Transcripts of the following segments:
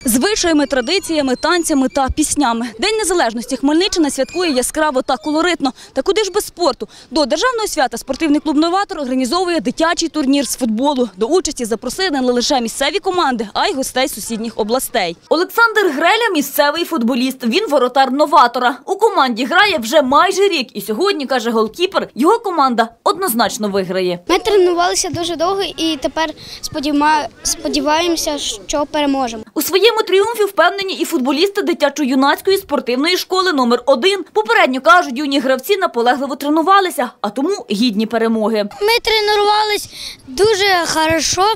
Звичаями, традиціями, танцями та піснями. День Незалежності Хмельниччина святкує яскраво та колоритно. Та куди ж без спорту? До державного свята спортивний клуб «Новатор» організовує дитячий турнір з футболу. До участі запросили не лише місцеві команди, а й гостей сусідніх областей. Олександр Греля – місцевий футболіст. Він воротар «Новатора». У команді грає вже майже рік. І сьогодні, каже голкіпер, його команда однозначно виграє. Ми тренувалися дуже довго і тепер сподіваємося, що переможемо. У своєму тріумфі впевнені і футболісти дитячо-юнацької спортивної школи номер 1. Попередньо, кажуть, юні гравці наполегливо тренувалися, а тому гідні перемоги. Ми тренувалися дуже добре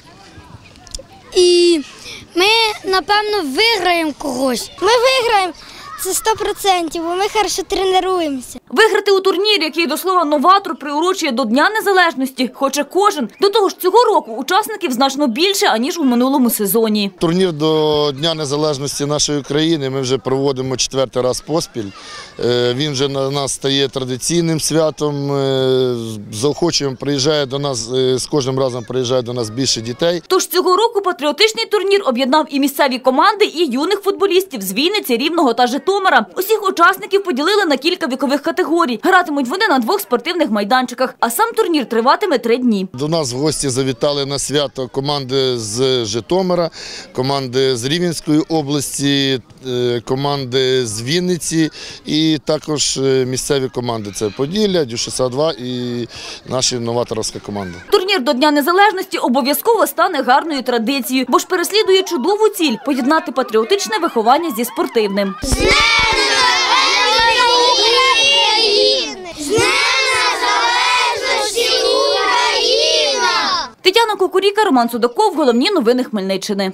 і ми, напевно, виграємо когось. Ми виграємо, це 100%, бо ми добре тренуємося. Виграти у турнірі, який, до слова, «Новатор» приурочує до Дня Незалежності, хоче кожен. До того ж, цього року учасників значно більше, аніж у минулому сезоні. Турнір до Дня Незалежності нашої країни ми вже проводимо 4-й раз поспіль. Він вже на нас стає традиційним святом. Заохочуємо, приїжджає до нас, з кожним разом приїжджає до нас більше дітей. Тож цього року патріотичний турнір об'єднав і місцеві команди, і юних футболістів з Вінниці, Рівного та Житомира. Усіх учасників поділили на кілька вікових категорій. Гратимуть вони на 2 спортивних майданчиках, а сам турнір триватиме 3 дні. До нас в гості завітали на свято команди з Житомира, команди з Рівненської області, команди з Вінниці і також місцеві команди. Це Поділля, Дюшиса-2 і наша новаторська команда. Турнір до Дня Незалежності обов'язково стане гарною традицією, бо ж переслідує чудову ціль – поєднати патріотичне виховання зі спортивним. Тетяна Кукуріка, Роман Судаков. Головні новини Хмельниччини.